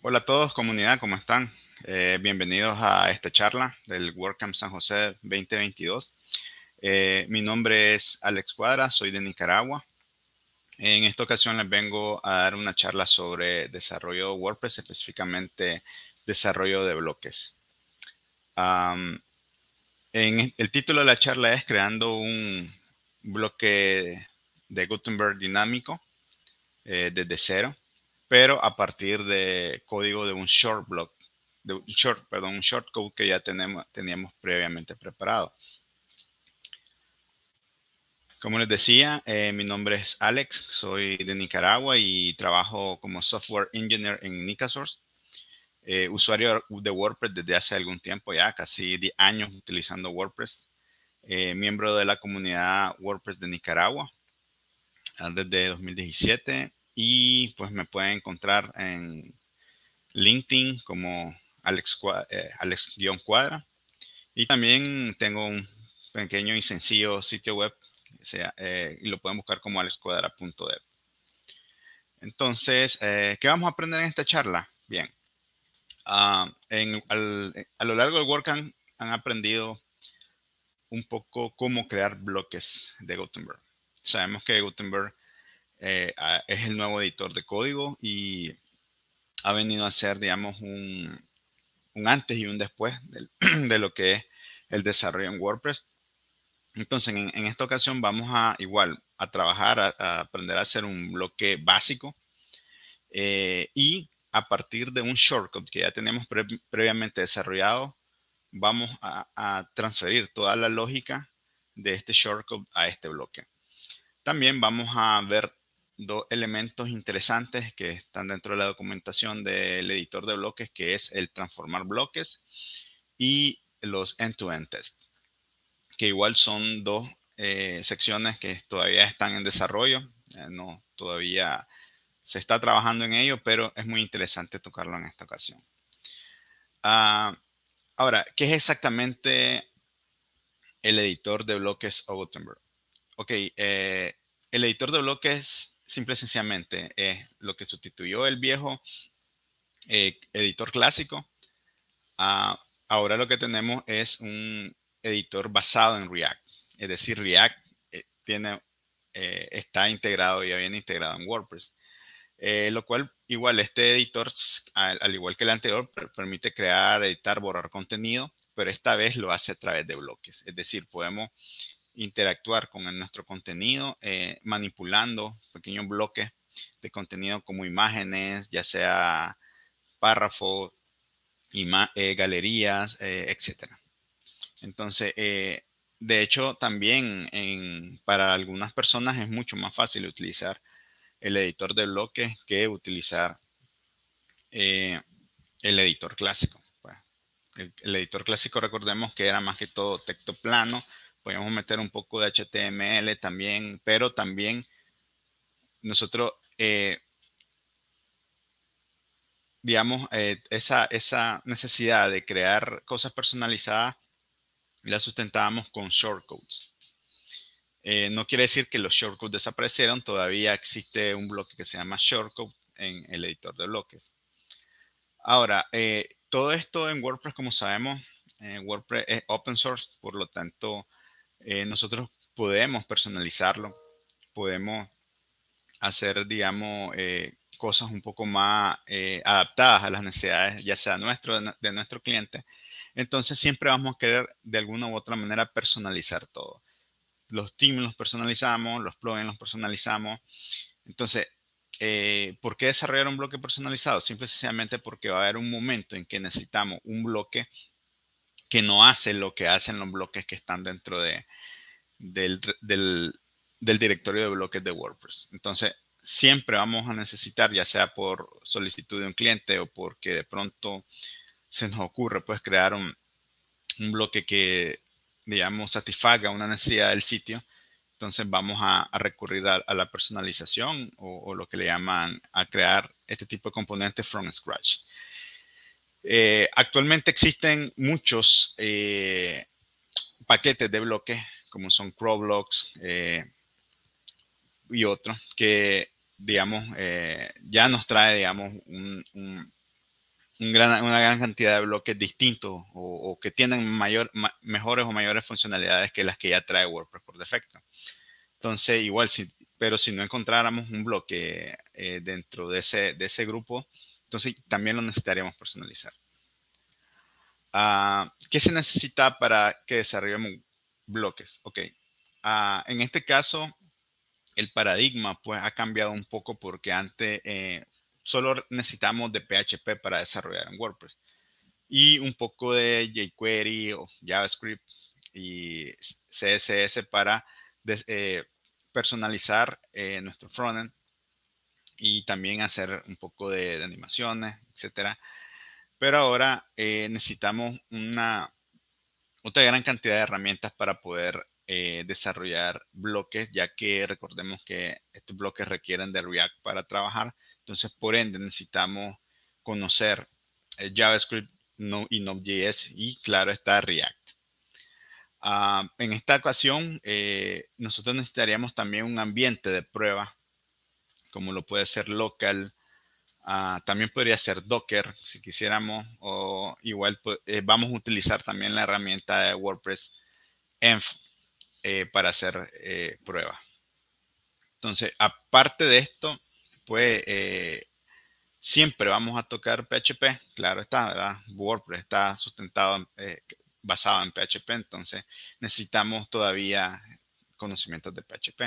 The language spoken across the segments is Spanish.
Hola a todos, comunidad, ¿cómo están? Bienvenidos a esta charla del WordCamp San José 2022. Mi nombre es Alex Cuadra, soy de Nicaragua. En esta ocasión les vengo a dar una charla sobre desarrollo de WordPress, específicamente desarrollo de bloques. El título de la charla es Creando un bloque de Gutenberg dinámico desde cero, pero a partir de código de un short block, un shortcode que ya teníamos previamente preparado. Como les decía, mi nombre es Alex, soy de Nicaragua y trabajo como software engineer en Nicasource. Usuario de WordPress desde hace algún tiempo, ya casi 10 años utilizando WordPress. Miembro de la comunidad WordPress de Nicaragua desde 2017 y pues me pueden encontrar en LinkedIn como Alex-Cuadra. Y también tengo un pequeño y sencillo sitio web y lo pueden buscar como alexcuadra.dev. Entonces, ¿qué vamos a aprender en esta charla? Bien, a lo largo del WordCamp han aprendido un poco cómo crear bloques de Gutenberg. Sabemos que Gutenberg es el nuevo editor de código y ha venido a ser, digamos, un antes y un después de lo que es el desarrollo en WordPress. Entonces, en esta ocasión vamos a igual a trabajar, a aprender a hacer un bloque básico y a partir de un shortcode que ya tenemos previamente desarrollado, vamos a transferir toda la lógica de este shortcode a este bloque. También vamos a ver dos elementos interesantes que están dentro de la documentación del editor de bloques, que es el transformar bloques y los end-to-end tests, que igual son dos secciones que todavía están en desarrollo. No, todavía se está trabajando en ello, pero es muy interesante tocarlo en esta ocasión. Ahora, ¿qué es exactamente el editor de bloques o Gutenberg? Ok, el editor de bloques simple y sencillamente es lo que sustituyó el viejo editor clásico. Ahora lo que tenemos es un editor basado en React. Es decir, React está integrado, ya viene integrado en WordPress. Lo cual igual este editor, al igual que el anterior, permite crear, editar, borrar contenido, pero esta vez lo hace a través de bloques. Es decir, podemos interactuar con nuestro contenido manipulando pequeños bloques de contenido como imágenes, ya sea párrafos, galerías, etcétera. Entonces, de hecho, también para algunas personas es mucho más fácil utilizar el editor de bloques que utilizar eh, el editor clásico. Bueno, el editor clásico, recordemos que era más que todo texto plano. Podíamos meter un poco de HTML también, pero también nosotros, digamos, esa necesidad de crear cosas personalizadas la sustentábamos con shortcodes. No quiere decir que los shortcodes desaparecieron, todavía existe un bloque que se llama shortcode en el editor de bloques. Ahora, todo esto en WordPress, como sabemos, WordPress es open source, por lo tanto, nosotros podemos personalizarlo, podemos hacer, digamos, cosas un poco más adaptadas a las necesidades, ya sea de nuestro cliente. Entonces, siempre vamos a querer de alguna u otra manera personalizar todo. Los themes los personalizamos, los plugins los personalizamos. Entonces, ¿por qué desarrollar un bloque personalizado? Simple y sencillamente porque va a haber un momento en que necesitamos un bloque que no hace lo que hacen los bloques que están dentro del directorio de bloques de WordPress. Entonces, siempre vamos a necesitar, ya sea por solicitud de un cliente o porque de pronto se nos ocurre, pues, crear un bloque que, digamos, satisfaga una necesidad del sitio. Entonces vamos a recurrir a la personalización o lo que le llaman a crear este tipo de componentes from scratch. Actualmente existen muchos paquetes de bloques, como son CrowdBlocks y otros, que, digamos, ya nos trae, digamos, una gran cantidad de bloques distintos o que tienen mejores o mayores funcionalidades que las que ya trae WordPress por defecto. Entonces, igual, pero si no encontráramos un bloque dentro de ese grupo, entonces también lo necesitaríamos personalizar. ¿Qué se necesita para que desarrollemos bloques? Ok. En este caso, el paradigma pues ha cambiado un poco porque antes solo necesitamos de PHP para desarrollar en WordPress y un poco de jQuery o JavaScript y CSS para personalizar nuestro frontend y también hacer un poco de animaciones, etcétera. Pero ahora necesitamos otra gran cantidad de herramientas para poder desarrollar bloques, ya que recordemos que estos bloques requieren de React para trabajar. Entonces, por ende, necesitamos conocer JavaScript y Node.js y, claro, está React. En esta ocasión, nosotros necesitaríamos también un ambiente de prueba, como lo puede ser local. También podría ser Docker, si quisiéramos, o igual vamos a utilizar también la herramienta de WordPress Env para hacer pruebas. Entonces, aparte de esto, pues siempre vamos a tocar PHP. Claro está, ¿verdad? WordPress está sustentado, basado en PHP, entonces necesitamos todavía conocimientos de PHP.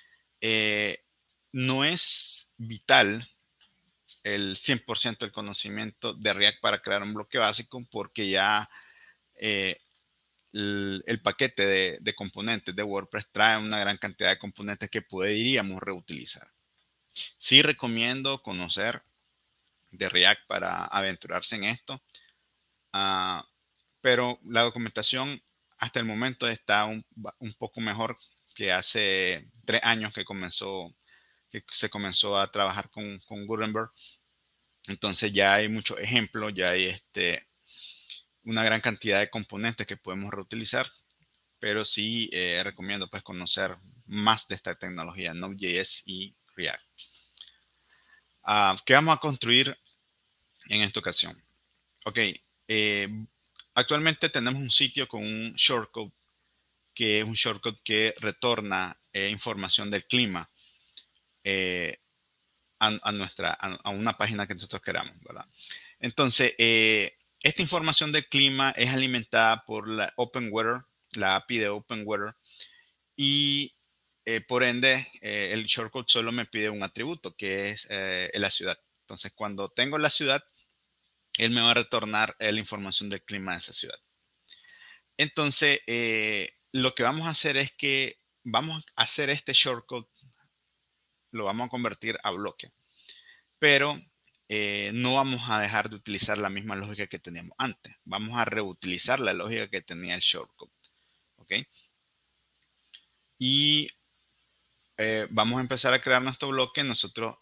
No es vital el 100% del conocimiento de React para crear un bloque básico porque ya eh, el paquete de componentes de WordPress trae una gran cantidad de componentes que podríamos reutilizar. Sí recomiendo conocer de React para aventurarse en esto, pero la documentación hasta el momento está un poco mejor que hace 3 años que se comenzó a trabajar con Gutenberg. Entonces ya hay muchos ejemplos, ya hay una gran cantidad de componentes que podemos reutilizar, pero sí recomiendo pues conocer más de esta tecnología, Node.js y React. ¿Qué vamos a construir en esta ocasión? Ok, actualmente tenemos un sitio con un shortcode que es un shortcode que retorna información del clima a una página que nosotros queramos, ¿verdad? Entonces, esta información del clima es alimentada por la OpenWeather, la API de OpenWeather, y por ende, el shortcode solo me pide un atributo que es la ciudad. Entonces, cuando tengo la ciudad, él me va a retornar la información del clima de esa ciudad. Entonces, lo que vamos a hacer es que vamos a hacer este shortcode, lo vamos a convertir a bloque, pero no vamos a dejar de utilizar la misma lógica que teníamos antes. Vamos a reutilizar la lógica que tenía el shortcode. ¿Ok? Y vamos a empezar a crear nuestro bloque. Nosotros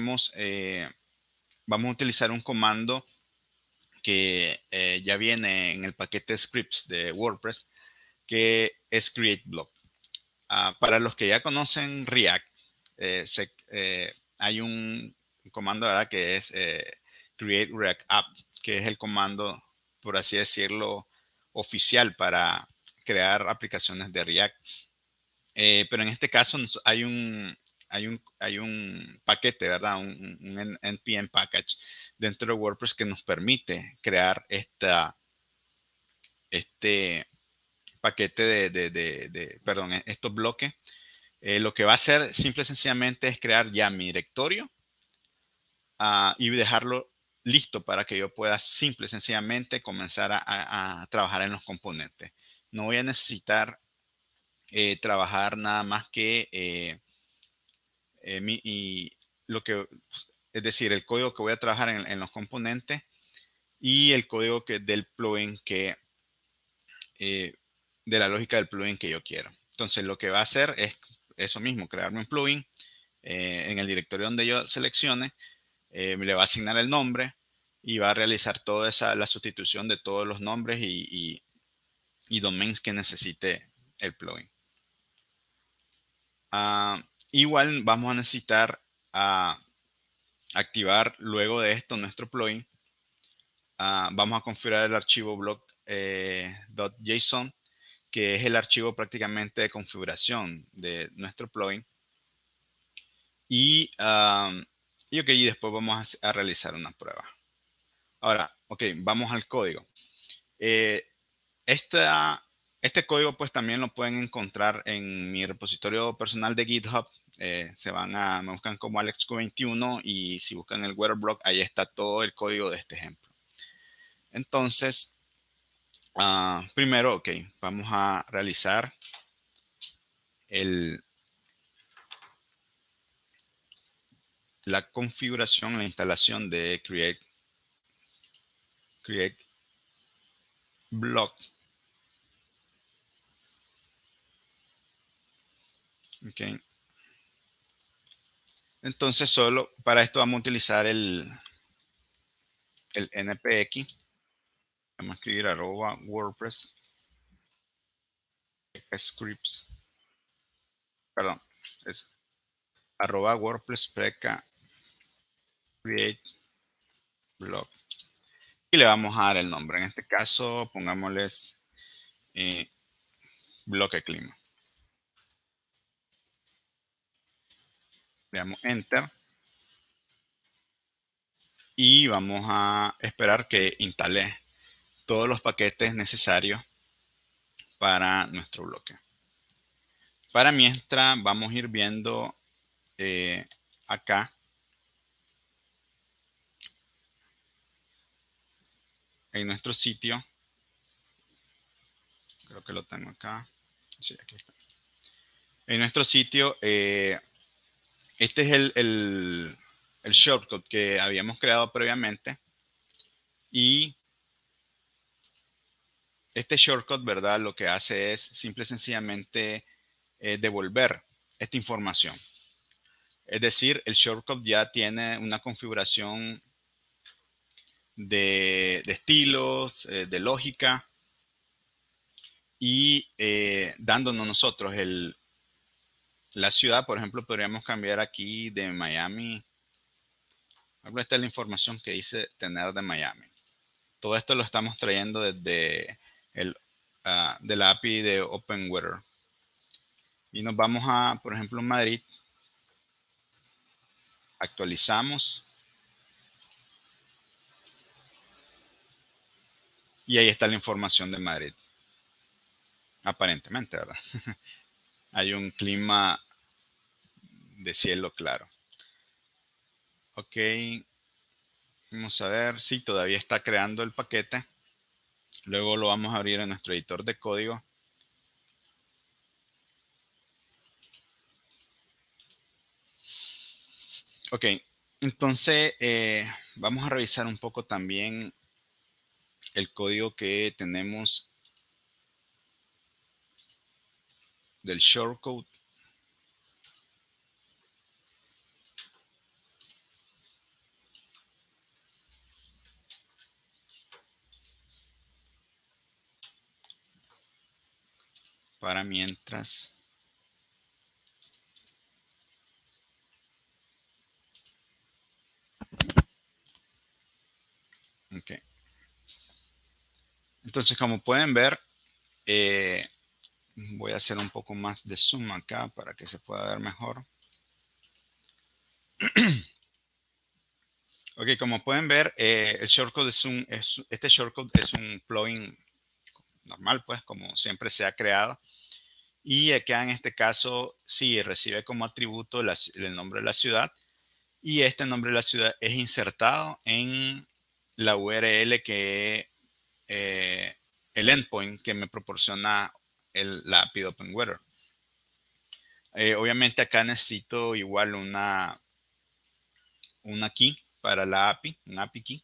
vamos a utilizar un comando que ya viene en el paquete scripts de WordPress, que es create block. Para los que ya conocen React, hay un comando, ¿verdad?, que es create React app, que es el comando, por así decirlo, oficial para crear aplicaciones de React. Pero en este caso hay un paquete, ¿verdad? Un NPM package dentro de WordPress que nos permite crear este paquete perdón, estos bloques. Lo que va a hacer simple y sencillamente es crear ya mi directorio y dejarlo listo para que yo pueda simple y sencillamente comenzar a trabajar en los componentes. No voy a necesitar trabajar nada más que es decir, el código que voy a trabajar en los componentes y el código del plugin de la lógica del plugin que yo quiero. Entonces, lo que va a hacer es eso mismo, crearme un plugin en el directorio donde yo seleccione, le va a asignar el nombre y va a realizar toda la sustitución de todos los nombres y domains que necesite el plugin. Igual vamos a necesitar activar luego de esto nuestro plugin vamos a configurar el archivo block.json, que es el archivo prácticamente de configuración de nuestro plugin. Y después vamos a realizar una prueba. Ahora, vamos al código. Este código pues también lo pueden encontrar en mi repositorio personal de GitHub. Me buscan como AlexQ21 y si buscan el WeatherBlock, ahí está todo el código de este ejemplo. Entonces, primero, vamos a realizar la configuración, la instalación de create block. Entonces, solo para esto vamos a utilizar el npx. Vamos a escribir @WordPress scripts. Perdón, es @WordPress preca create blog. Y le vamos a dar el nombre. En este caso, pongámosles bloque clima. Le damos enter. Y vamos a esperar que instale todos los paquetes necesarios para nuestro bloque. Para mientras vamos a ir viendo acá en nuestro sitio. Creo que lo tengo acá. Sí, aquí está. En nuestro sitio, este es el shortcut que habíamos creado previamente. Y este shortcut, ¿verdad? Lo que hace es simple y sencillamente devolver esta información. Es decir, el shortcut ya tiene una configuración de estilos, de lógica, y dándonos nosotros la ciudad. Por ejemplo, podríamos cambiar aquí de Miami. Esta es la información que dice tener de Miami. Todo esto lo estamos trayendo desde de la API de OpenWeather. Y nos vamos a, por ejemplo, Madrid. Actualizamos. Y ahí está la información de Madrid. Aparentemente, ¿verdad? Hay un clima de cielo claro. Ok. Vamos a ver si todavía está creando el paquete. Luego lo vamos a abrir en nuestro editor de código. Ok. Entonces, vamos a revisar un poco también el código que tenemos del shortcode. Para mientras. Ok. Entonces, como pueden ver, voy a hacer un poco más de zoom acá para que se pueda ver mejor. Ok, como pueden ver, el shortcode este shortcode es un plugin normal, pues, como siempre se ha creado. Y acá en este caso, sí, recibe como atributo el nombre de la ciudad. Y este nombre de la ciudad es insertado en la URL que el endpoint que me proporciona la API de OpenWeather. Obviamente acá necesito igual una key para la API, una API key.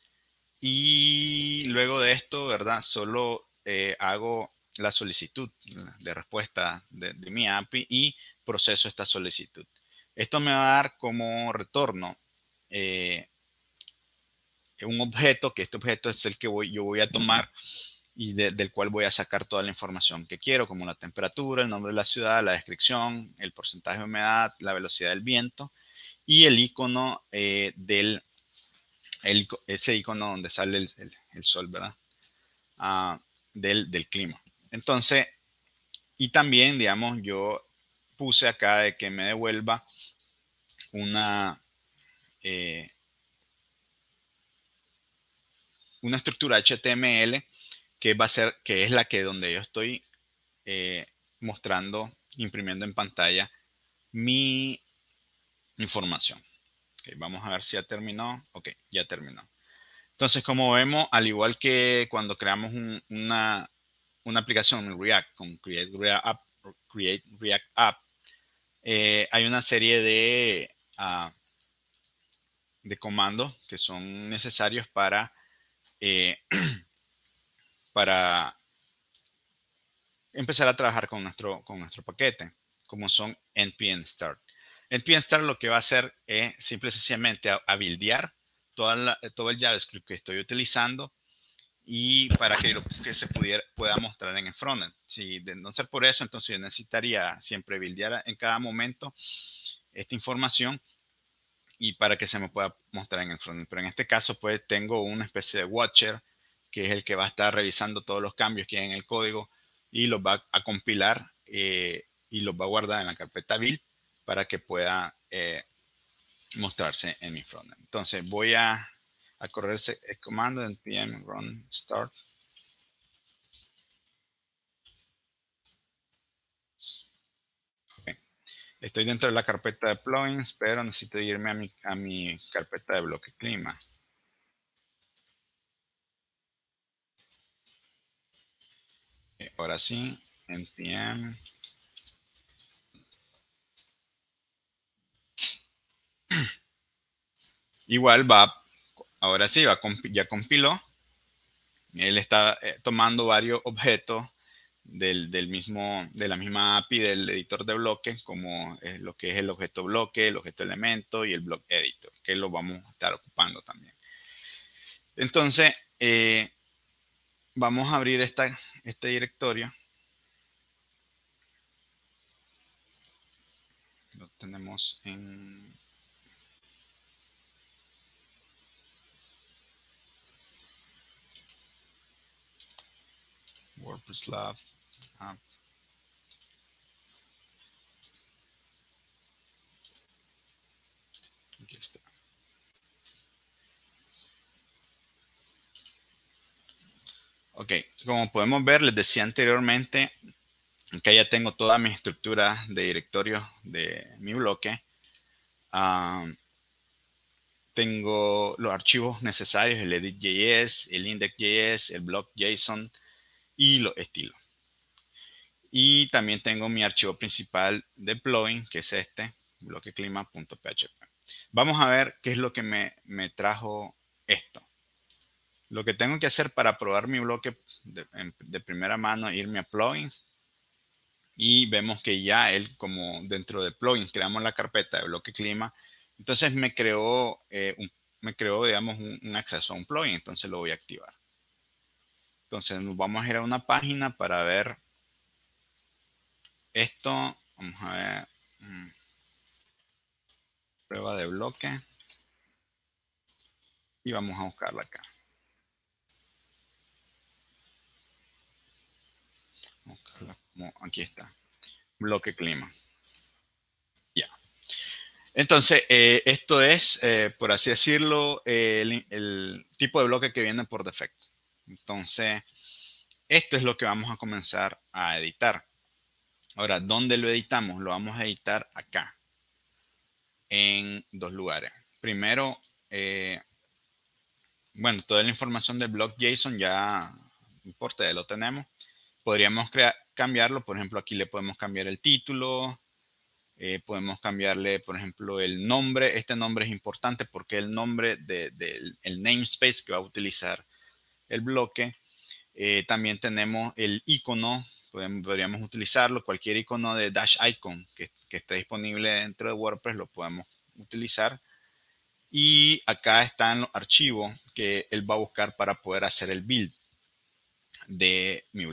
Y luego de esto, ¿verdad? Solo hago la solicitud de respuesta de mi API y proceso esta solicitud. Esto me va a dar como retorno un objeto, que este objeto es el que yo voy a tomar y del cual voy a sacar toda la información que quiero, como la temperatura, el nombre de la ciudad, la descripción, el porcentaje de humedad, la velocidad del viento y el icono del ese icono donde sale el sol, ¿verdad? Del clima. Entonces, y también, digamos, yo puse acá de que me devuelva una, eh, una estructura HTML que va a ser, que es la que donde yo estoy eh, mostrando, imprimiendo en pantalla mi información. Okay, vamos a ver si ya terminó. Ok, ya terminó. Entonces, como vemos, al igual que cuando creamos una aplicación en React con Create React App, hay una serie de comandos que son necesarios eh, para empezar a trabajar con nuestro paquete, como son npm start. npm start lo que va a hacer es simple y sencillamente a buildear todo el JavaScript que estoy utilizando y para que se pueda mostrar en el frontend. Si de no ser por eso, entonces yo necesitaría siempre buildear en cada momento esta información y para que se me pueda mostrar en el frontend. Pero en este caso, pues tengo una especie de watcher que es el que va a estar revisando todos los cambios que hay en el código y los va a compilar y los va a guardar en la carpeta build para que pueda mostrarse en mi frontend. Entonces voy a correr el comando npm run start. Okay. Estoy dentro de la carpeta de plugins, pero necesito irme a mi carpeta de bloque clima. Ahora sí, npm. Igual va, ahora sí, ya compiló. Él está tomando varios objetos de la misma API del editor de bloques, como lo que es el objeto bloque, el objeto elemento y el block editor, que lo vamos a estar ocupando también. Entonces, vamos a abrir este directorio. Lo tenemos en WordPress Lab. Aquí está. Ok, como podemos ver, les decía anteriormente que ya tengo toda mi estructura de directorio de mi bloque. Tengo los archivos necesarios, el edit.js, el index.js, el block.json y los estilos. Y también tengo mi archivo principal de plugin, que es este, bloqueclima.php. Vamos a ver qué es lo que me trajo esto. Lo que tengo que hacer para probar mi bloque de primera mano, irme a plugins. Y vemos que ya él, como dentro de plugins, creamos la carpeta de bloque clima. Entonces me creó, digamos, un acceso a un plugin. Entonces lo voy a activar. Entonces nos vamos a ir a una página para ver esto. Vamos a ver. Prueba de bloque. Y vamos a buscarla acá. Buscarla como aquí está. Bloque clima. Ya. Entonces, esto es, por así decirlo, el tipo de bloque que viene por defecto. Entonces, esto es lo que vamos a comenzar a editar. Ahora, ¿dónde lo editamos? Lo vamos a editar acá, en dos lugares. Primero, bueno, toda la información del blog JSON ya no importa, ya lo tenemos. Podríamos cambiarlo, por ejemplo, aquí le podemos cambiar el título, podemos cambiarle, por ejemplo, el nombre. Este nombre es importante porque el nombre del namespace que va a utilizar el bloque. También tenemos el icono, podríamos utilizarlo, cualquier icono de dash icon que esté disponible dentro de WordPress lo podemos utilizar. Y acá están los archivos que él va a buscar para poder hacer el build de mi bloque.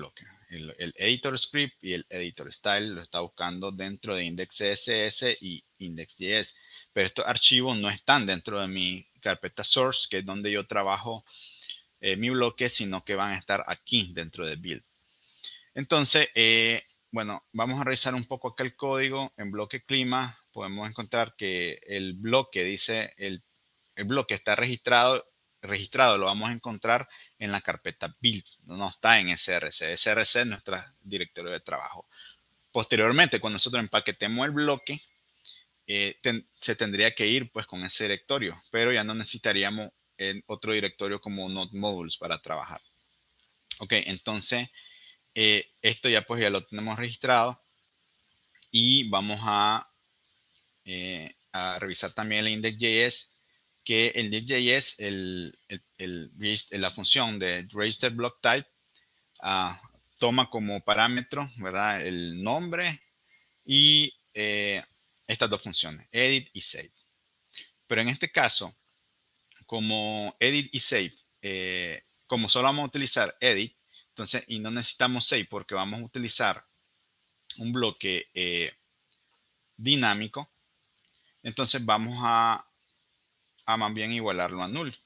el editor script y el editor style lo está buscando dentro de index.css y index.js. Pero estos archivos no están dentro de mi carpeta source, que es donde yo trabajo mi bloque, sino que van a estar aquí dentro de build. Entonces, bueno, vamos a revisar un poco acá el código. En bloque clima podemos encontrar que el bloque dice, el bloque está registrado, lo vamos a encontrar en la carpeta build, no está en src. Src es nuestro directorio de trabajo. Posteriormente, cuando nosotros empaquetemos el bloque, se tendría que ir pues con ese directorio, pero ya no necesitaríamos otro directorio como Node Modules para trabajar. Ok, entonces esto ya pues ya lo tenemos registrado y vamos a revisar también el index.js, que el index.js, la función de register block type, toma como parámetro, ¿verdad?, el nombre y estas dos funciones, edit y save. Pero en este caso, como edit y save, como solo vamos a utilizar edit, entonces, y no necesitamos save porque vamos a utilizar un bloque dinámico, entonces vamos a más bien igualarlo a null.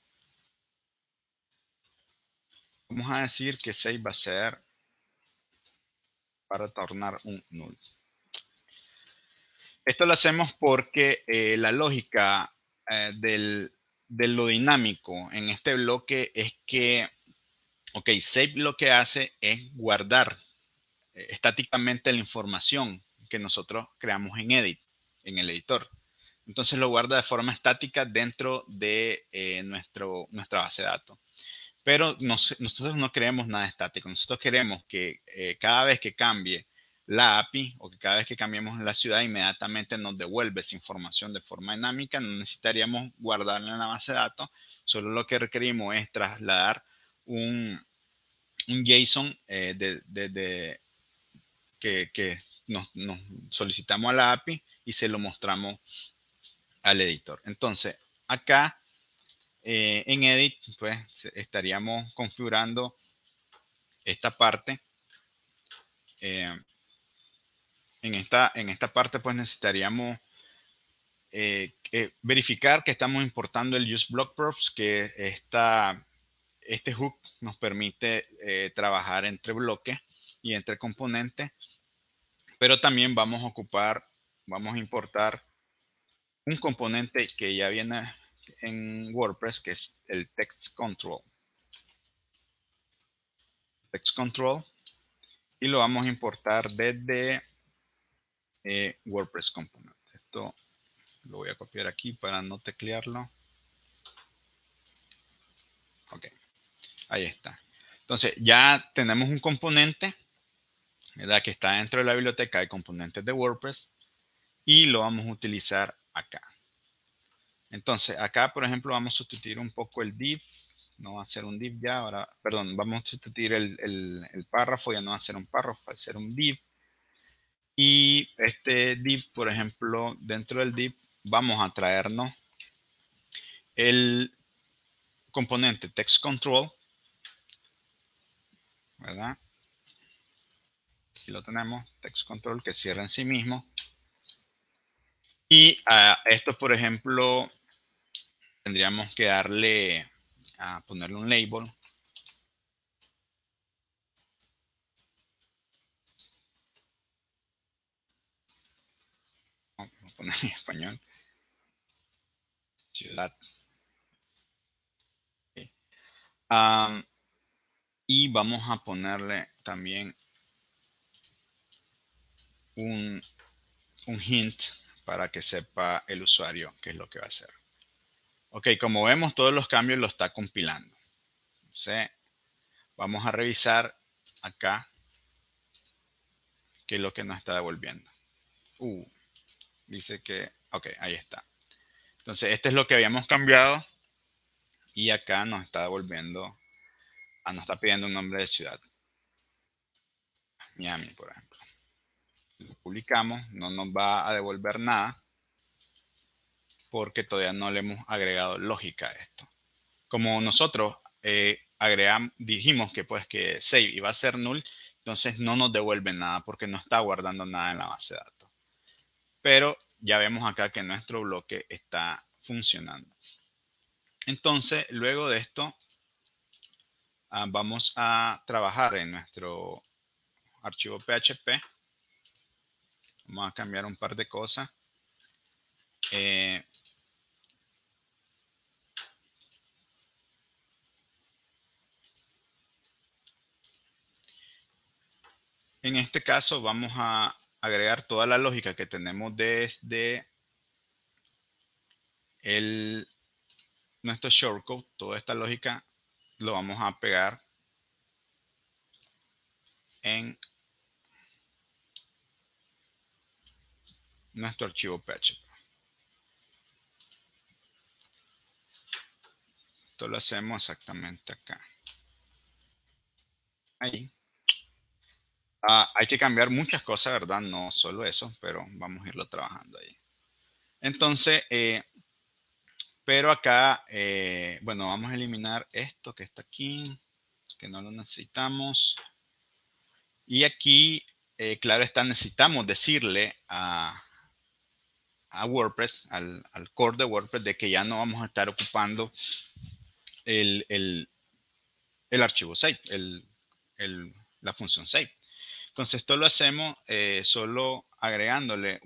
Vamos a decir que save va a ser para retornar un null. Esto lo hacemos porque la lógica de lo dinámico en este bloque es que, ok, save lo que hace es guardar estáticamente la información que nosotros creamos en edit, en el editor. Entonces lo guarda de forma estática dentro de nuestra base de datos. Pero nosotros no queremos nada estático. Nosotros queremos que cada vez que cambie la API o que cada vez que cambiemos la ciudad, inmediatamente nos devuelve esa información de forma dinámica. No necesitaríamos guardarla en la base de datos. Solo lo que requerimos es trasladar un JSON que nos solicitamos a la API y se lo mostramos al editor. Entonces, acá en Edit, pues estaríamos configurando esta parte. En esta parte, pues necesitaríamos verificar que estamos importando el use block props, que este hook nos permite trabajar entre bloques y entre componentes, pero también vamos a importar un componente que ya viene en WordPress, que es el text control. Text control, y lo vamos a importar desde WordPress component. Esto lo voy a copiar aquí para no teclearlo. Ok, ahí está. Entonces ya tenemos un componente, ¿verdad?, que está dentro de la biblioteca de componentes de WordPress y lo vamos a utilizar acá. Entonces acá, por ejemplo, vamos a sustituir un poco el div. No va a ser un div ya, ahora, perdón, vamos a sustituir el párrafo, ya no va a ser un párrafo, va a ser un div. Y este div, por ejemplo, dentro del div vamos a traernos el componente text control, ¿verdad? Aquí lo tenemos, text control, que cierra en sí mismo. Y a esto, por ejemplo, tendríamos que ponerle un label. Vamos a poner en español. Ciudad. Okay. Y vamos a ponerle también un hint para que sepa el usuario qué es lo que va a hacer. Ok, como vemos, todos los cambios lo está compilando. Entonces, vamos a revisar acá qué es lo que nos está devolviendo. Dice que, ok, ahí está. Entonces, este es lo que habíamos cambiado y acá nos está devolviendo, nos está pidiendo un nombre de ciudad. Miami, por ejemplo. Lo publicamos, no nos va a devolver nada porque todavía no le hemos agregado lógica a esto. Como nosotros dijimos que pues que save iba a ser null, Entonces no nos devuelve nada porque no está guardando nada en la base de datos. Pero ya vemos acá que nuestro bloque está funcionando. Entonces, luego de esto, vamos a trabajar en nuestro archivo PHP. Vamos a cambiar un par de cosas. En este caso vamos a agregar toda la lógica que tenemos desde nuestro shortcode. Toda esta lógica lo vamos a pegar en nuestro archivo PHP. Esto lo hacemos exactamente acá. Ahí. Hay que cambiar muchas cosas, ¿verdad? No solo eso, pero vamos a irlo trabajando ahí. Entonces, pero acá, bueno, vamos a eliminar esto que está aquí, que no lo necesitamos. Y aquí, claro está, necesitamos decirle a WordPress, al core de WordPress, de que ya no vamos a estar ocupando el archivo save, la función save. Entonces, esto lo hacemos solo agregándole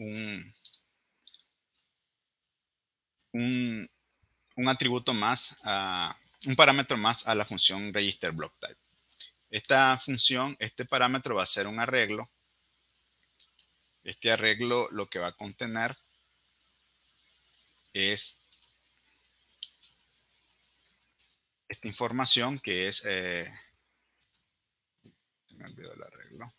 un atributo más, un parámetro más a la función register block type. Esta función, este parámetro va a ser un arreglo. Este arreglo lo que va a contener es esta información que es, se me olvidó el arreglo.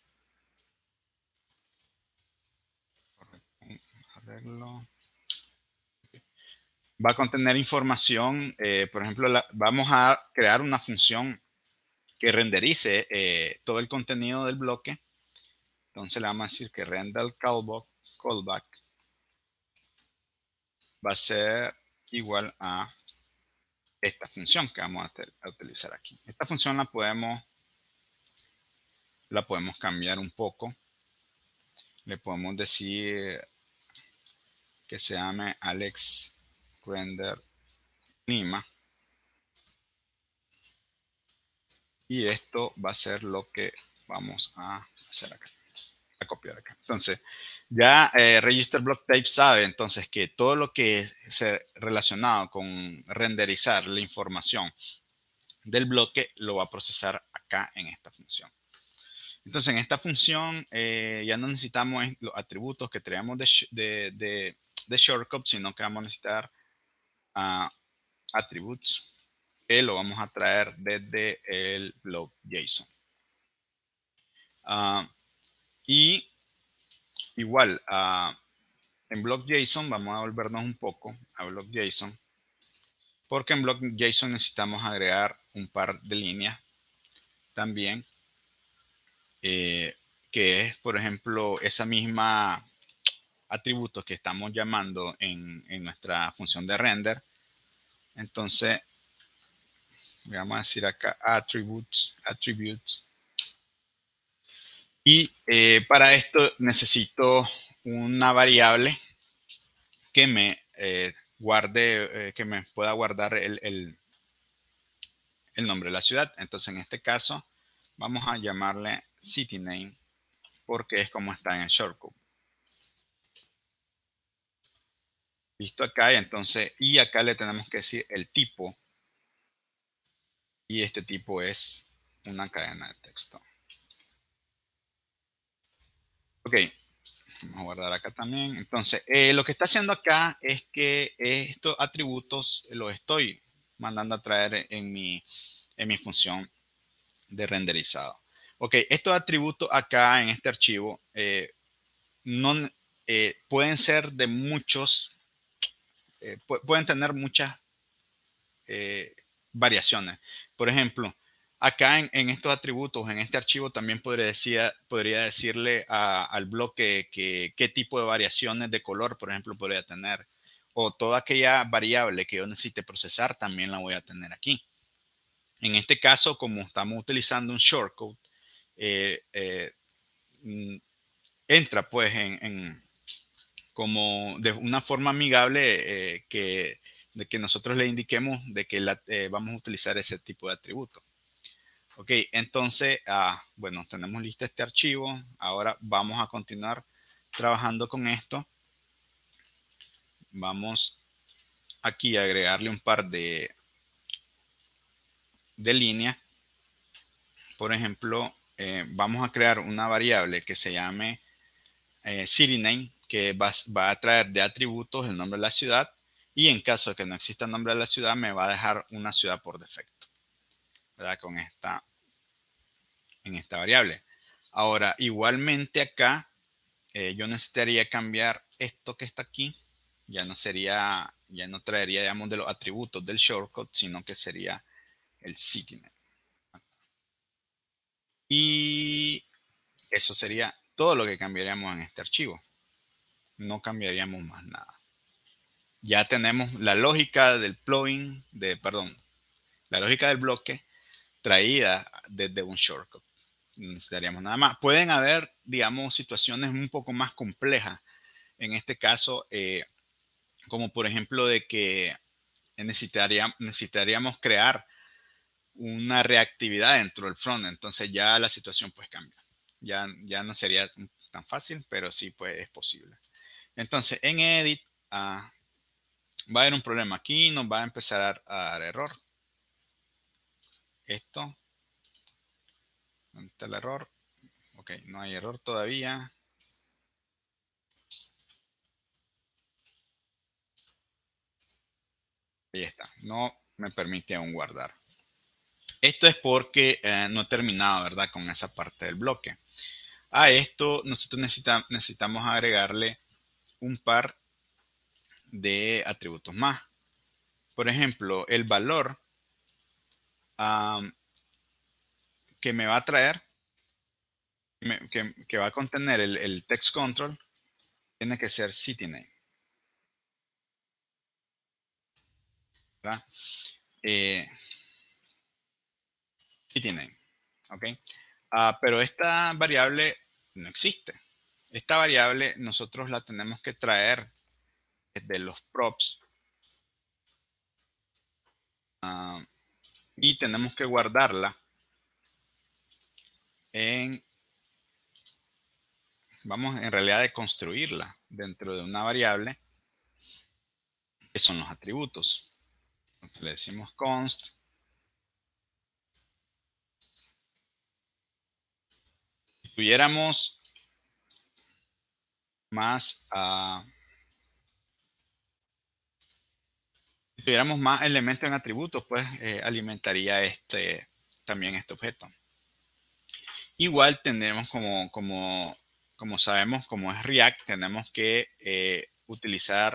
Arreglo. Va a contener información, por ejemplo, vamos a crear una función que renderice todo el contenido del bloque. Entonces le vamos a decir que render callback va a ser igual a esta función que vamos a utilizar aquí. Esta función la podemos cambiar un poco. Le podemos decir que se llame Alex Render Lima. Y esto va a ser lo que vamos a hacer acá, a copiar acá. Entonces, ya Register Block Type sabe entonces que todo lo que es relacionado con renderizar la información del bloque lo va a procesar acá en esta función. Entonces, en esta función ya no necesitamos los atributos que traemos de shortcut, sino que vamos a necesitar attributes que lo vamos a traer desde el block JSON. Y igual, en block JSON vamos a volvernos un poco a block JSON, porque en block JSON necesitamos agregar un par de líneas también, que es, por ejemplo, esa misma atributos que estamos llamando en nuestra función de render. Entonces, le vamos a decir acá attributes. Y para esto necesito una variable que me guarde, que me pueda guardar el nombre de la ciudad. Entonces, en este caso, vamos a llamarle city name porque es como está en el shortcode. Listo acá, y entonces, y acá le tenemos que decir el tipo. Y este tipo es una cadena de texto. Ok, vamos a guardar acá también. Entonces, lo que está haciendo acá es que estos atributos los estoy mandando a traer en mi función de renderizado. Ok, estos atributos acá en este archivo no, pueden ser de muchos, pueden tener muchas variaciones. Por ejemplo, acá en estos atributos, en este archivo, también podría decirle al bloque qué tipo de variaciones de color, por ejemplo, podría tener. O toda aquella variable que yo necesite procesar, también la voy a tener aquí. En este caso, como estamos utilizando un shortcode, entra pues como de una forma amigable de que nosotros le indiquemos de que vamos a utilizar ese tipo de atributo. Ok, entonces, bueno, tenemos listo este archivo. Ahora vamos a continuar trabajando con esto. Vamos aquí a agregarle un par de líneas. Por ejemplo, vamos a crear una variable que se llame city name, que va a traer de atributos el nombre de la ciudad, y en caso de que no exista el nombre de la ciudad, me va a dejar una ciudad por defecto, ¿verdad? En esta variable. Ahora, igualmente acá, yo necesitaría cambiar esto que está aquí. Ya no traería, digamos, de los atributos del shortcode, sino que sería el city name. Y eso sería todo lo que cambiaríamos en este archivo. No cambiaríamos más nada. Ya tenemos la lógica del plugin, la lógica del bloque traída desde un shortcode. No necesitaríamos nada más. Pueden haber, digamos, situaciones un poco más complejas. En este caso, como por ejemplo de que necesitaríamos crear una reactividad dentro del front. Entonces ya la situación pues cambia. Ya no sería tan fácil, pero sí pues es posible. Entonces en Edit va a haber un problema aquí, nos va a empezar a dar error. Esto, ¿dónde está el error? Ok, no hay error todavía. Ahí está, no me permite aún guardar. Esto es porque no he terminado, ¿verdad? Con esa parte del bloque. A esto nosotros necesitamos agregarle un par de atributos más. Por ejemplo, el valor que me va a traer, que va a contener el text control, tiene que ser city name. ¿Verdad? City name. ¿Ok? Pero esta variable no existe. Esta variable nosotros la tenemos que traer desde los props y tenemos que guardarla vamos en realidad de construirla dentro de una variable que son los atributos. Entonces, le decimos const. Si tuviéramos más elementos en atributos, pues alimentaría también este objeto. Igual tendremos como sabemos, como es React, tenemos que utilizar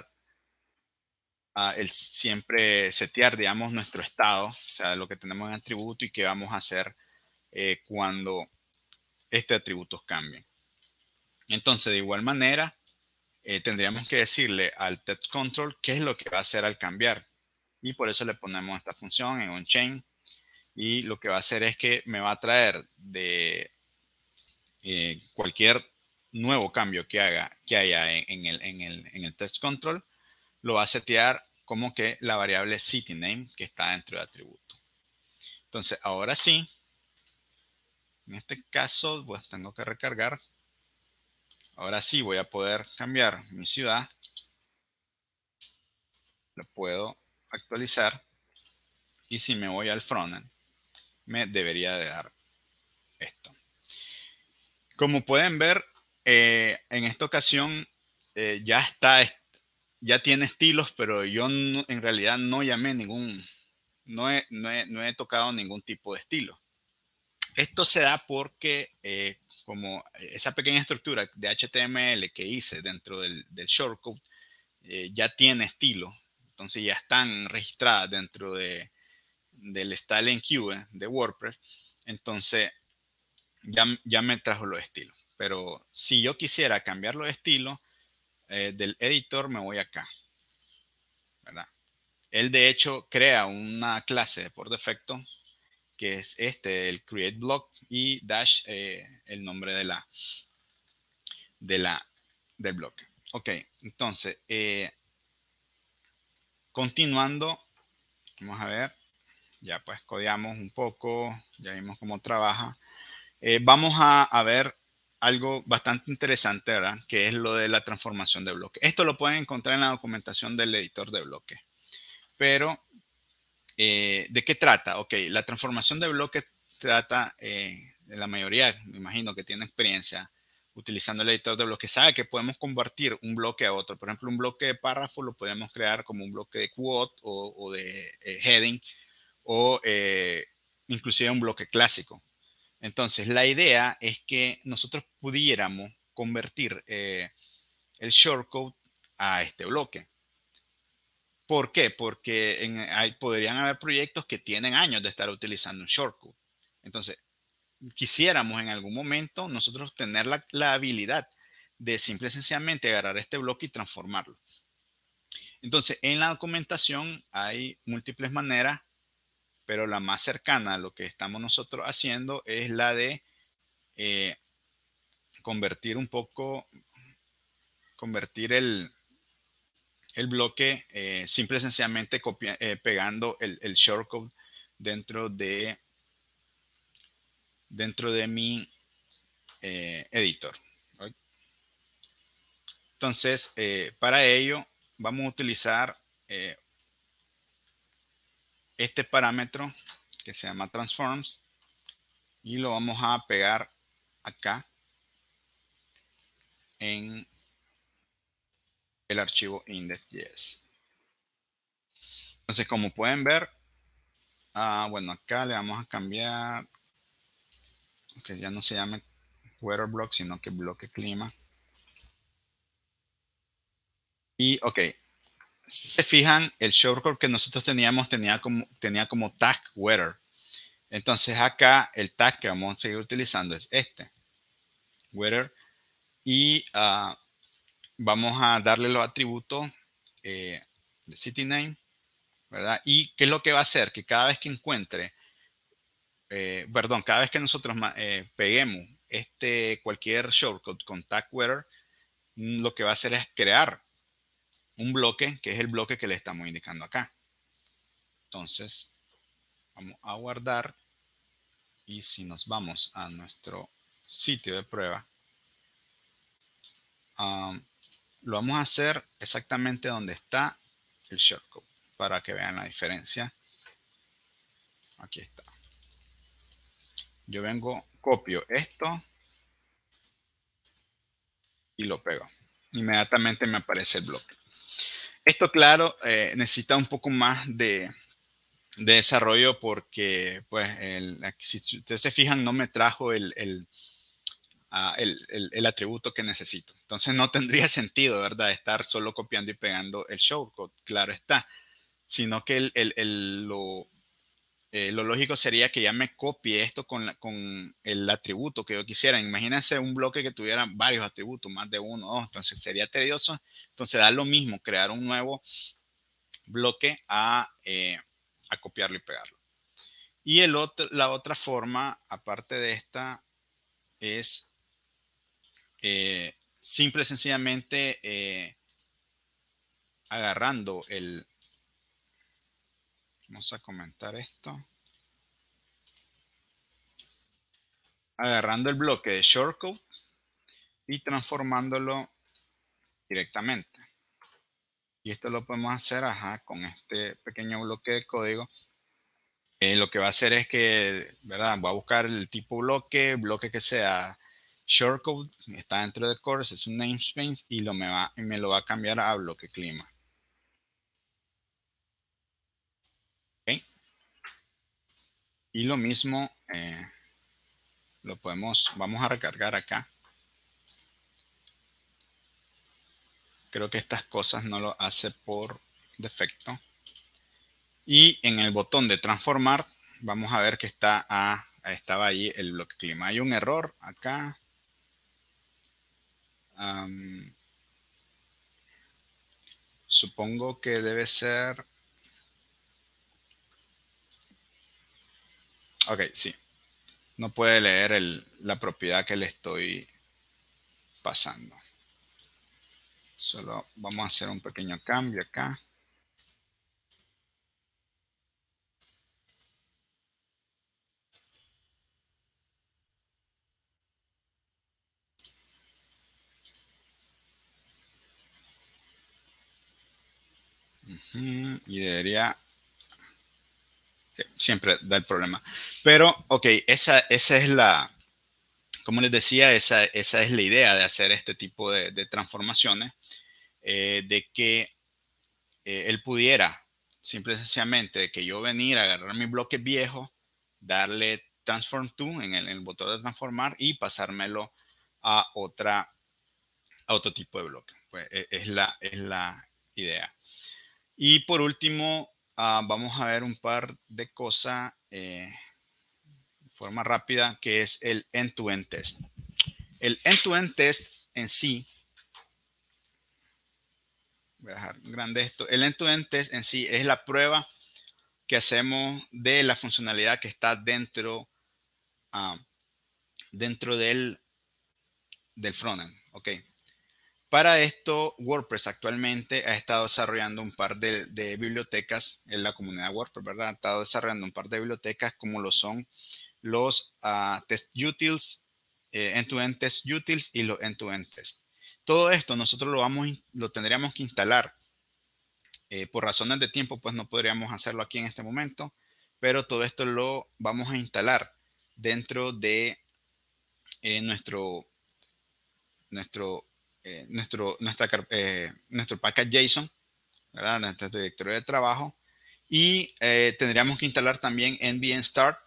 siempre setear, digamos, nuestro estado, o sea, lo que tenemos en atributo y qué vamos a hacer cuando este atributo cambie. Entonces, de igual manera, tendríamos que decirle al text control qué es lo que va a hacer al cambiar. Y por eso le ponemos esta función en onChain. Y lo que va a hacer es que me va a traer de cualquier nuevo cambio que haya en el text control, lo va a setear como que la variable CityName que está dentro del atributo. Entonces, ahora sí, en este caso, pues tengo que recargar. Ahora sí voy a poder cambiar mi ciudad. Lo puedo actualizar. Y si me voy al frontend, me debería de dar esto. Como pueden ver, en esta ocasión ya tiene estilos, pero yo en realidad no llamé no he tocado ningún tipo de estilo. Esto se da porque como esa pequeña estructura de HTML que hice dentro del shortcode ya tiene estilo, entonces ya están registradas dentro del styling queue de WordPress, entonces ya me trajo los estilos. Pero si yo quisiera cambiar los estilos del editor, me voy acá, ¿verdad? Él de hecho crea una clase por defecto que es el create block, y dash, el nombre del bloque. Ok, entonces, continuando, vamos a ver, ya pues codeamos un poco, ya vimos cómo trabaja. Vamos a ver algo bastante interesante, ¿verdad? Que es lo de la transformación de bloque. Esto lo pueden encontrar en la documentación del editor de bloque. Pero, ¿de qué trata? Ok, la transformación de bloque trata, de la mayoría, me imagino que tiene experiencia utilizando el editor de bloque, sabe que podemos convertir un bloque a otro. Por ejemplo, un bloque de párrafo lo podemos crear como un bloque de quote o de heading, o inclusive un bloque clásico. Entonces, la idea es que nosotros pudiéramos convertir el shortcode a este bloque. ¿Por qué? Porque podrían haber proyectos que tienen años de estar utilizando un shortcode. Entonces, quisiéramos en algún momento nosotros tener la habilidad de simple y sencillamente agarrar este bloque y transformarlo. Entonces, en la documentación hay múltiples maneras, pero la más cercana a lo que estamos nosotros haciendo es la de convertir el bloque, simple y sencillamente pegando el shortcode dentro de mi editor. ¿Right? Entonces, para ello vamos a utilizar este parámetro que se llama transforms, y lo vamos a pegar acá en el archivo index.js. Entonces, como pueden ver, bueno, acá le vamos a cambiar que ya no se llame weather block, sino que bloque clima. Y ok, si se fijan, el shortcode que nosotros teníamos tenía como tag weather. Entonces acá el tag que vamos a seguir utilizando es este, weather, y vamos a darle los atributos de city name, ¿verdad? Y qué es lo que va a hacer, que cada vez que encuentre, cada vez que nosotros peguemos cualquier shortcode con tag weather, lo que va a hacer es crear un bloque, que es el bloque que le estamos indicando acá. Entonces, vamos a guardar, y si nos vamos a nuestro sitio de prueba, lo vamos a hacer exactamente donde está el shortcode, para que vean la diferencia. Aquí está. Yo vengo, copio esto y lo pego. Inmediatamente me aparece el bloque. Esto, claro, necesita un poco más de desarrollo, porque, pues, si ustedes se fijan, no me trajo el atributo que necesito. Entonces no tendría sentido, ¿verdad? Estar solo copiando y pegando el shortcode, claro está. Sino que lo lógico sería que ya me copie esto con el atributo que yo quisiera. Imagínense un bloque que tuviera varios atributos, más de uno o dos. Entonces sería tedioso. Entonces da lo mismo crear un nuevo bloque a copiarlo y pegarlo. Y la otra forma, aparte de esta, es simple y sencillamente agarrando vamos a comentar esto, agarrando el bloque de shortcode y transformándolo directamente. Y esto lo podemos hacer con este pequeño bloque de código. Lo que va a hacer es que, ¿verdad? Voy a buscar el tipo bloque que sea shortcode, está dentro de course, es un namespace, y me lo va a cambiar a bloque clima. ¿Okay? Y lo mismo vamos a recargar acá. Creo que estas cosas no lo hace por defecto. Y en el botón de transformar, vamos a ver que estaba ahí el bloque clima. Hay un error acá. Supongo que debe ser... Ok, sí. No puede leer la propiedad que le estoy pasando. Solo vamos a hacer un pequeño cambio acá. Y debería... siempre da el problema. Pero, ok, esa es la... Como les decía, esa es la idea de hacer este tipo de transformaciones. De que él pudiera, simple y sencillamente, que yo venir a agarrar mi bloque viejo, darle Transform to en el botón de transformar y pasármelo a otro tipo de bloque. Pues es la idea. Y por último, vamos a ver un par de cosas de forma rápida, que es el end-to-end test. El end-to-end test en sí, voy a dejar grande esto, el end-to-end test en sí es la prueba que hacemos de la funcionalidad que está dentro del frontend. Ok. Para esto, WordPress actualmente ha estado desarrollando un par de bibliotecas en la comunidad WordPress, ¿verdad? Ha estado desarrollando un par de bibliotecas como lo son los test utils, end-to-end test utils y los end-to-end test. Todo esto nosotros lo tendríamos que instalar. Por razones de tiempo, pues no podríamos hacerlo aquí en este momento, pero todo esto lo vamos a instalar dentro de nuestro, nuestro, nuestro package JSON, ¿verdad? Nuestro directorio de trabajo. Y tendríamos que instalar también nvn start,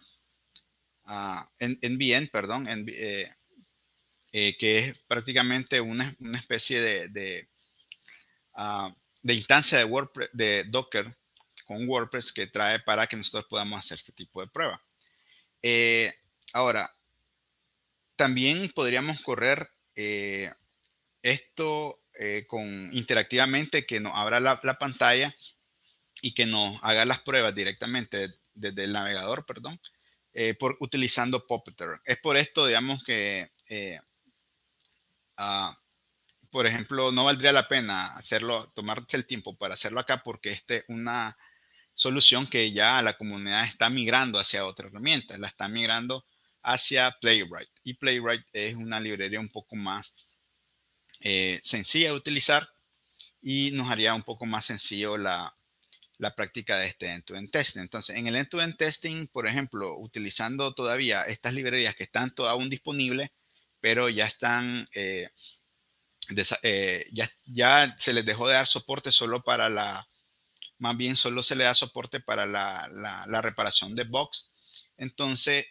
nvn, perdón, que es prácticamente una especie de instancia de WordPress, de Docker con WordPress que trae para que nosotros podamos hacer este tipo de prueba. Ahora, también podríamos correr esto interactivamente, que nos abra la pantalla y que nos haga las pruebas directamente desde el navegador, perdón, utilizando Puppeteer. Es por esto, digamos, que por ejemplo, no valdría la pena hacerlo, tomarse el tiempo para hacerlo acá, porque esta es una solución que ya la comunidad está migrando hacia otra herramienta, la está migrando hacia Playwright. Y Playwright es una librería un poco más sencilla de utilizar y nos haría un poco más sencillo la práctica de este end-to-end testing. Entonces, en el end-to-end testing, por ejemplo, utilizando todavía estas librerías que están aún disponibles, pero ya están ya se les dejó de dar soporte solo para más bien solo se le da soporte para la reparación de bugs. Entonces,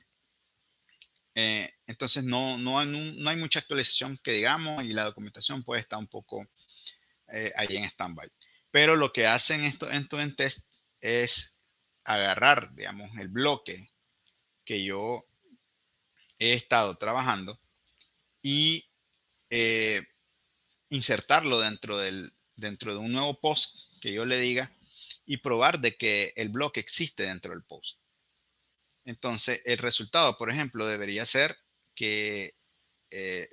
entonces no hay mucha actualización que digamos, y la documentación puede estar un poco ahí en standby. Pero lo que hacen esto en test es agarrar, digamos, el bloque que yo he estado trabajando y eh, insertarlo dentro de un nuevo post que yo le diga y probar de que el bloque existe dentro del post. Entonces, el resultado, por ejemplo, debería ser que eh,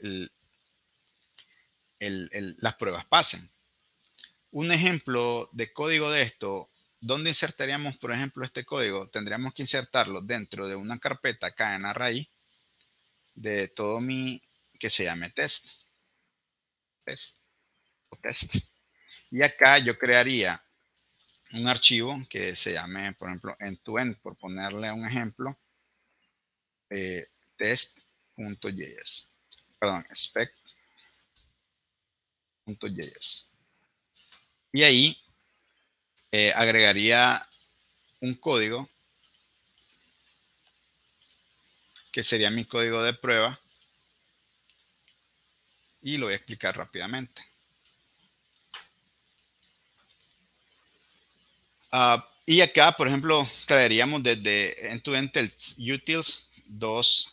las pruebas pasen. Un ejemplo de código de esto, ¿dónde insertaríamos, por ejemplo, este código? Tendríamos que insertarlo dentro de una carpeta acá en la raíz de todo que se llame test. Y acá yo crearía un archivo que se llame, por ejemplo, end-to-end, por ponerle un ejemplo, test.js, perdón, spec.js. Y ahí agregaría un código que sería mi código de prueba y lo voy a explicar rápidamente. Y acá, por ejemplo, traeríamos desde end-to-end utils dos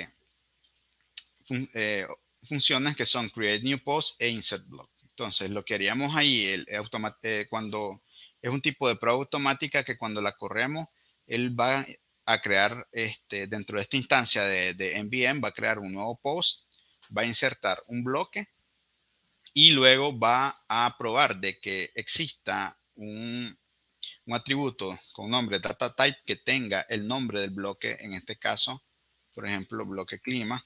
funciones que son create new post e insert block. Entonces, lo que haríamos ahí, cuando es un tipo de prueba automática que cuando la corremos, él va a crear, dentro de esta instancia de NVM, va a crear un nuevo post, va a insertar un bloque y luego va a probar de que exista un atributo con nombre data type que tenga el nombre del bloque, en este caso, por ejemplo, bloque clima.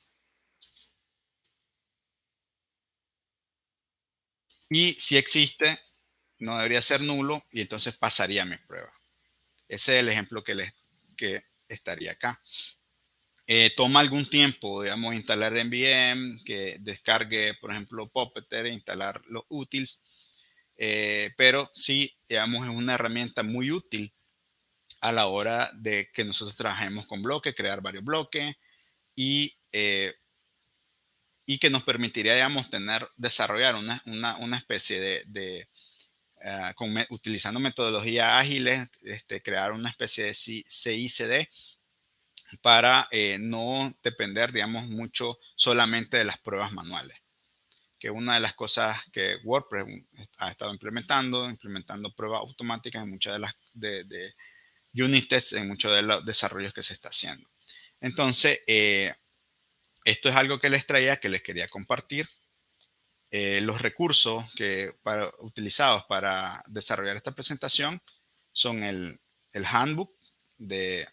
Y si existe, no debería ser nulo y entonces pasaría mi prueba. Ese es el ejemplo que estaría acá. Toma algún tiempo, digamos, instalar NVM, que descargue, por ejemplo, Puppeteer, instalar los utils, pero sí, digamos, es una herramienta muy útil a la hora de que nosotros trabajemos con bloques, crear varios bloques y, y que nos permitiría, digamos, desarrollar una especie utilizando metodologías ágiles, crear una especie de CI/CD para no depender, digamos, mucho solamente de las pruebas manuales. Que una de las cosas que WordPress ha estado implementando pruebas automáticas en muchas de las de unit tests, en muchos de los desarrollos que se está haciendo. Entonces, esto es algo que les traía, que les quería compartir. Los recursos utilizados para desarrollar esta presentación son el handbook del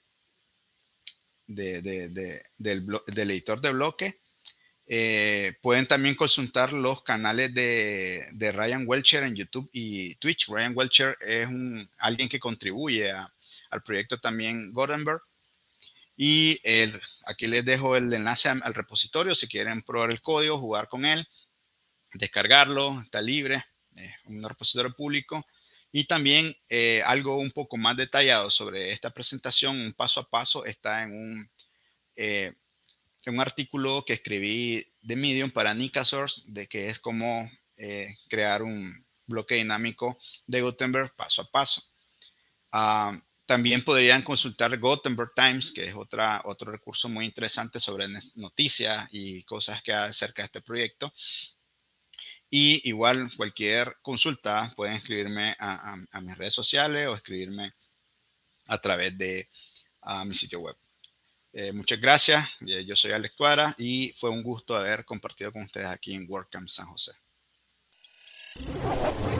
editor de bloque. Pueden también consultar los canales de Ryan Welcher en YouTube y Twitch. Ryan Welcher es alguien que contribuye al proyecto también Gutenberg. Y aquí les dejo el enlace al repositorio si quieren probar el código, jugar con él, descargarlo, está libre, es un repositorio público. Y también algo un poco más detallado sobre esta presentación, un paso a paso, está en un artículo que escribí de Medium para Nicasource, de que es como crear un bloque dinámico de Gutenberg paso a paso. También podrían consultar Gutenberg Times, que es otro recurso muy interesante sobre noticias y cosas que hay acerca de este proyecto. Y igual cualquier consulta pueden escribirme a mis redes sociales o escribirme a través de mi sitio web. Muchas gracias. Yo soy Alex Cuara y fue un gusto haber compartido con ustedes aquí en WordCamp San José.